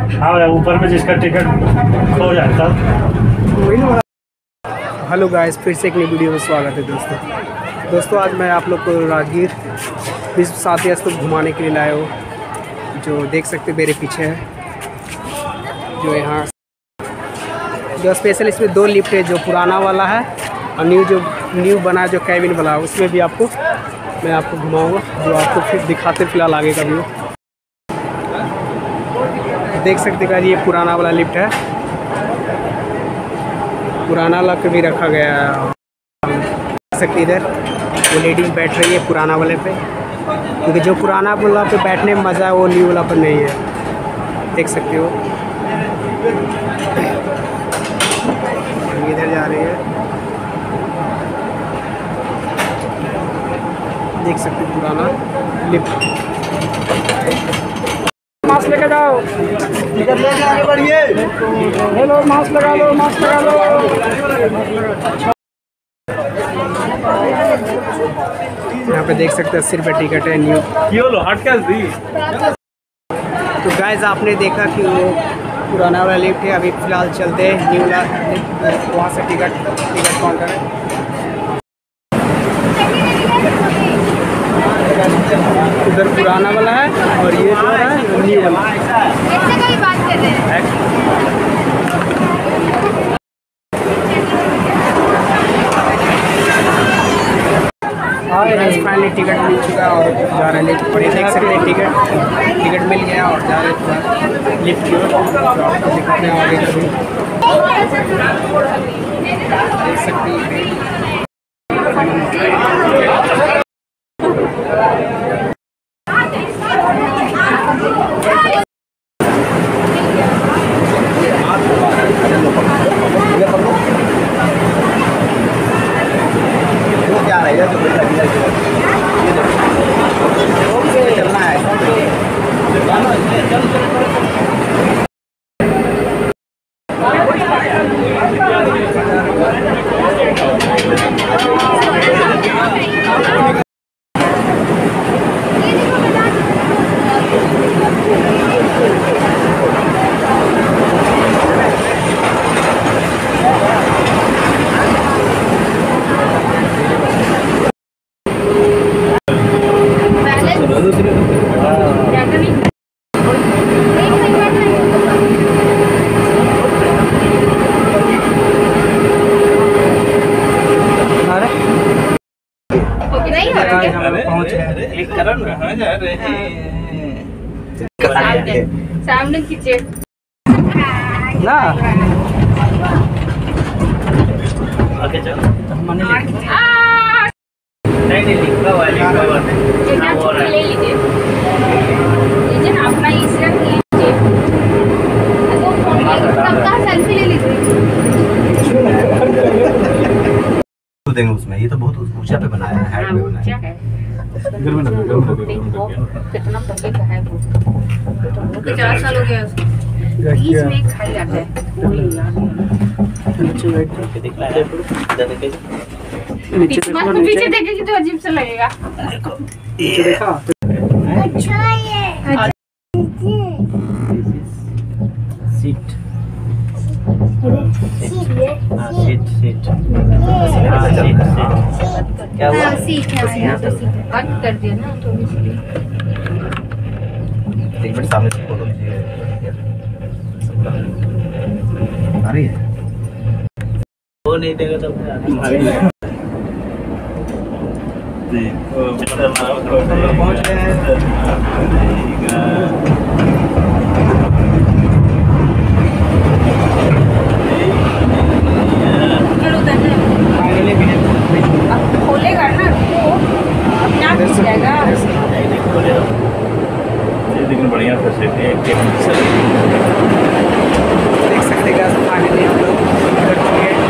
हाँ, ऊपर में जिसका टिकट खो जाता। हेलो गाइस, फिर से एक नई वीडियो में स्वागत है दोस्तों। आज मैं आप लोग को राजगीर विश्व साथी स्तूप घुमाने के लिए लाया हूँ। जो देख सकते मेरे पीछे है, जो यहाँ जो स्पेशल इसमें 2 लिफ्ट है, जो पुराना वाला है और न्यू बना जो कैबिन वाला है, उसमें भी मैं आपको घुमाऊँगा, जो आपको फिर दिखाते फिलहाल आगे का व्यू। देख सकते हैं ये पुराना वाला लिफ्ट है, पुराना वाला भी रखा गया है। देख सकते इधर वो लेडीज बैठ रही है पुराना वाले पे, क्योंकि जो पुराना वाला पे बैठने में मज़ा है वो न्यू वाला पर नहीं है। देख सकते हो इधर जा रही है, देख सकते पुराना लिफ्ट। मास्क लेके जाओ, टिकट लेके आगे बढ़िए। हेलो, मास्क लगा लो, मास्क लगा लो। यहाँ पे देख सकते हैं 80 रुपये टिकट है न्यू। तो गाइस, आपने देखा कि वो पुराना वाला लिफ्ट है, अभी फिलहाल चलते हैं न्यू वाला लिफ्ट, वहाँ से टिकट काउंटर है। उधर पुराना वाला है और ये जो है न्यू वाला। कोई बात कर रहे हैं। फाइनली टिकट मिल चुका है और जा रहे हैं। पर ये देख सकते हैं टिकट मिल गया और जा रहे हैं लिफ्ट की ओर। आपको दिखाते हैं आगे का भी, देख सकते हैं। चलना है पहुँच गए। सामने खींचे ना आगे चलो। नहीं लिखा हुआ है, ले लीजिए अपना इस रख लीजिए, सबका सेल्फी ले लीजिए। देंगे उसमें। ये तो बहुत ऊंचा पे बनाया है, हाइट पे बनाया है। कितना पहले का है वो 50 साल हो गया उसको। बीच में एक खाई आता है, पीछे देखेगी तो अजीब सा लगेगा। देखा अच्छा ये सीट क्या हुआ? सीट है यहाँ पे, सीट कट कर दिया ना थोड़ी सी। एक मिनट सामने से फोटो लीजिए। आ रही है वो नहीं देगा तो पहुँच गए हैं। खोलेगा ना वो अपने आप मिल जाएगा। लेकिन बढ़िया फैसिलिटी है। देख सकते हैं फाइनली हम लोग कर चुके हैं।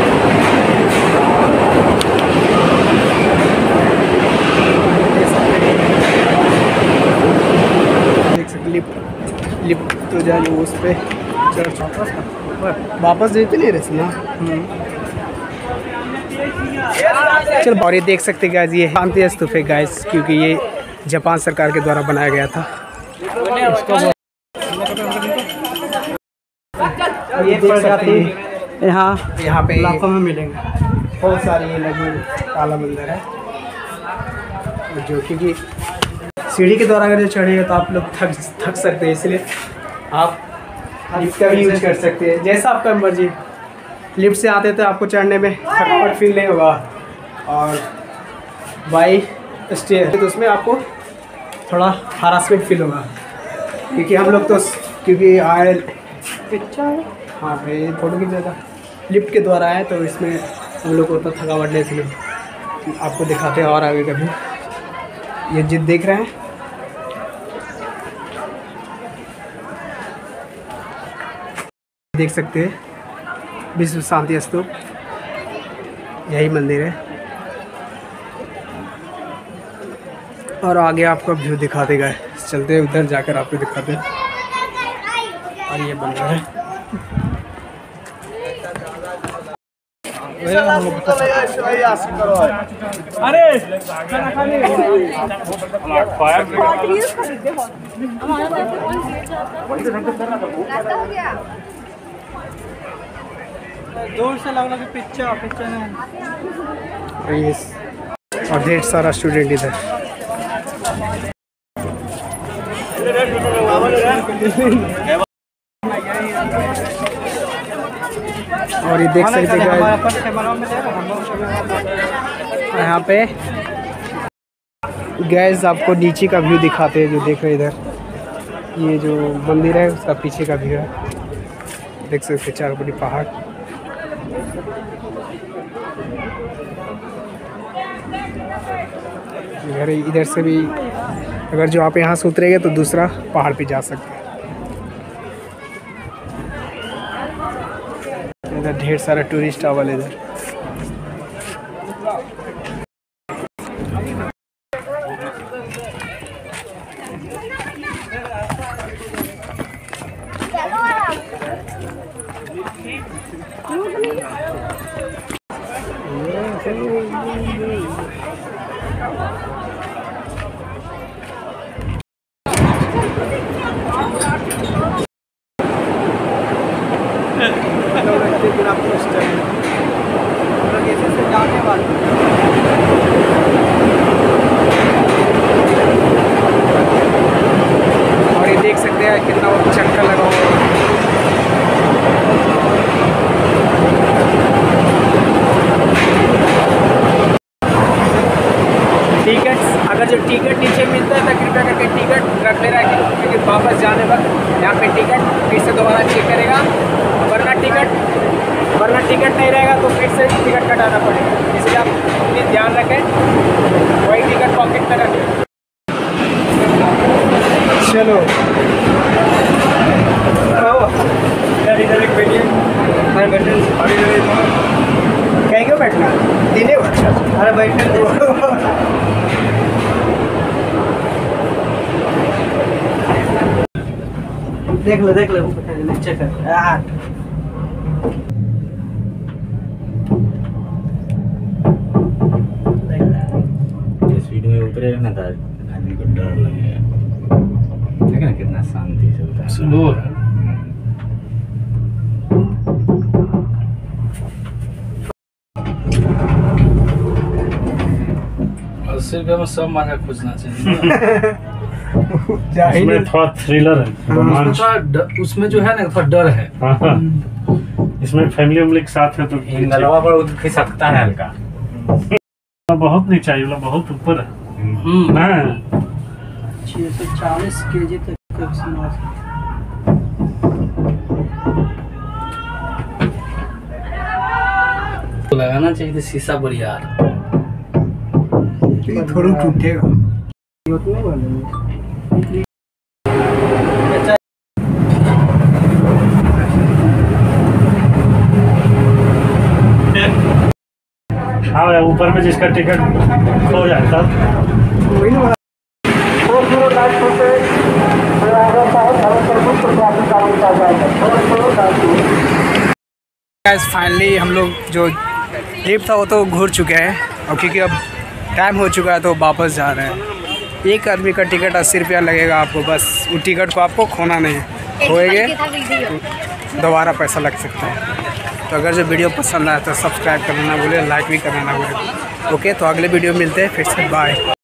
देख सकते लिफ्ट तो जाए जो उस पर चढ़ वापस जेते नहीं रहे ना। चल, और ये देख सकते गाइस, ये शांति स्तूप है गाइस, क्योंकि ये जापान सरकार के द्वारा बनाया गया था। ये देख सकते हैं यहाँ पे लाखों में मिलेंगे। बहुत सारी ये लगी काला मंदिर है, जो क्योंकि सीढ़ी के द्वारा अगर जो चढ़ेगा तो आप लोग थक सकते हैं, इसलिए आप लिफ्ट का भी यूज कर सकते हैं, जैसा आपका मर्जी। लिफ्ट से आते तो आपको चढ़ने में थकावट फील नहीं होगा, और बाई स्टेयर तो उसमें आपको थोड़ा हरासमेंट फील होगा, क्योंकि हम लोग तो क्योंकि आए हाँ भाई फोटो की ज़्यादा लिफ्ट के द्वारा आए, तो इसमें हम लोग को उतना थकावट नहीं फील। आपको दिखाते हैं और आगे कभी। ये जिद देख रहे हैं, देख सकते हैं विश्व शांति स्तूप, यही मंदिर है। और आगे आपको व्यू दिखाते गए, चलते हैं उधर जाकर आपको दिखाते हैं। और ये मंदिर है, दूर से लग लगे पिक्चर और ढेर सारा स्टूडेंट इधर। और ये देख सकते हैं यहाँ पे गैस आपको नीचे का व्यू दिखाते हैं, जो देख रहे हैं इधर। ये जो मंदिर है उसका पीछे का व्यू है, देख सकते हैं चारों बड़ी पहाड़। इधर से भी अगर जो आप यहाँ से उतरेंगे तो दूसरा पहाड़ पे जा सकते हैं। इधर ढेर सारा टूरिस्ट आवल इधर। और ये देख सकते हैं कितना चक्कर लगा हुआ है। टिकट्स, अगर जो टिकट नीचे मिलता है तो कृपया करके टिकट रख ले रहा है, क्योंकि वापस जाने वक्त यहाँ पे टिकट फिर से दोबारा चेक करेगा, वरना टिकट नहीं रहेगा तो फिर से टिकट कटाना पड़ेगा। इसलिए आप प्लीज़ ध्यान रखें, वही टिकट पॉकेट में रखें। चलो इधर एक बैठिए, कहीं क्यों बैठना, दिने अरे बैठने दो। देख लो नीचे कर इस वीडियो में उतरेगा ना तो आदमी को डर लगेगा। देखा ना कितना शांति से उतरा। स्लो सिर्फ हमें सब मजा खोजना चाहिए। इसमें थोड़ा थ्रिलर है, उसमें जो है ना थोड़ा डर है। इसमें फैमिली उमली के साथ है तो गलवा पर उठ सकता है हल्का, बहुत नहीं चाहिए, बहुत ऊपर है ना। 640 kg तक लगाना चाहिए था शीशा बढ़िया, थोड़ा टूटेगा। हाँ ऊपर में जिसका टिकट खो जाता वही ना। फाइनली हम लोग जो ट्रिप था वो तो घूर चुके हैं, और क्योंकि अब टाइम हो चुका है तो वापस जा रहे हैं। एक आदमी का टिकट 80 रुपया लगेगा आपको, बस वो टिकट को आपको खोना नहीं है। होएंगे दोबारा पैसा लग सकता है। तो अगर जो वीडियो पसंद आया तो सब्सक्राइब करना ना भूलें, लाइक भी करना ना भूलें। ओके, तो अगले वीडियो मिलते हैं फिर से, बाय।